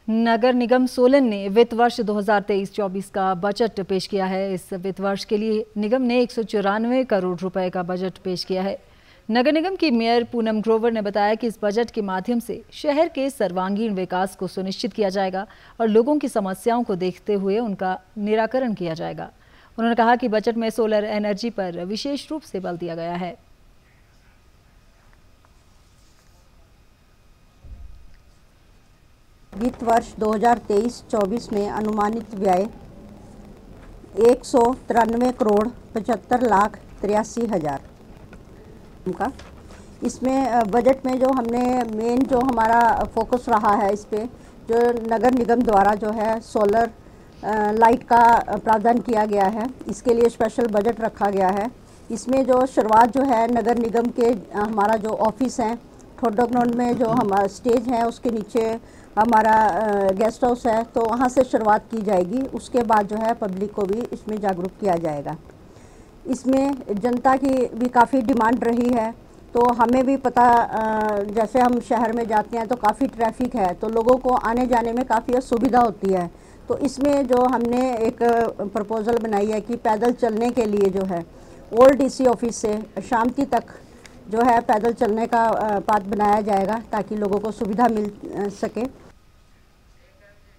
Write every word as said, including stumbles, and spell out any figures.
नगर निगम सोलन ने वित्त वर्ष दो हज़ार तेईस चौबीस का बजट पेश किया है। इस वित्त वर्ष के लिए निगम ने एक सौ चौरानवे करोड़ रुपए का बजट पेश किया है। नगर निगम की मेयर पूनम ग्रोवर ने बताया कि इस बजट के माध्यम से शहर के सर्वांगीण विकास को सुनिश्चित किया जाएगा और लोगों की समस्याओं को देखते हुए उनका निराकरण किया जाएगा। उन्होंने कहा कि बजट में सोलर एनर्जी पर विशेष रूप से बल दिया गया है। वित्त वर्ष दो हज़ार तेईस चौबीस में अनुमानित व्यय एक सौ तिरानवे करोड़ पचहत्तर लाख तिरासी हज़ार का। इसमें बजट में जो हमने मेन जो हमारा फोकस रहा है, इस पे जो नगर निगम द्वारा जो है सोलर लाइट का प्रावधान किया गया है, इसके लिए स्पेशल बजट रखा गया है। इसमें जो शुरुआत जो है नगर निगम के हमारा जो ऑफिस है ठोडो ग्राउंड में, जो हमारा स्टेज है उसके नीचे हमारा गेस्ट हाउस है, तो वहाँ से शुरुआत की जाएगी। उसके बाद जो है पब्लिक को भी इसमें जागरूक किया जाएगा। इसमें जनता की भी काफ़ी डिमांड रही है, तो हमें भी पता, जैसे हम शहर में जाते हैं तो काफ़ी ट्रैफिक है, तो लोगों को आने जाने में काफ़ी असुविधा होती है। तो इसमें जो हमने एक प्रपोज़ल बनाई है कि पैदल चलने के लिए जो है ओल्ड डीसी ऑफिस से शामती तक जो है पैदल चलने का पाथ बनाया जाएगा, ताकि लोगों को सुविधा मिल सके।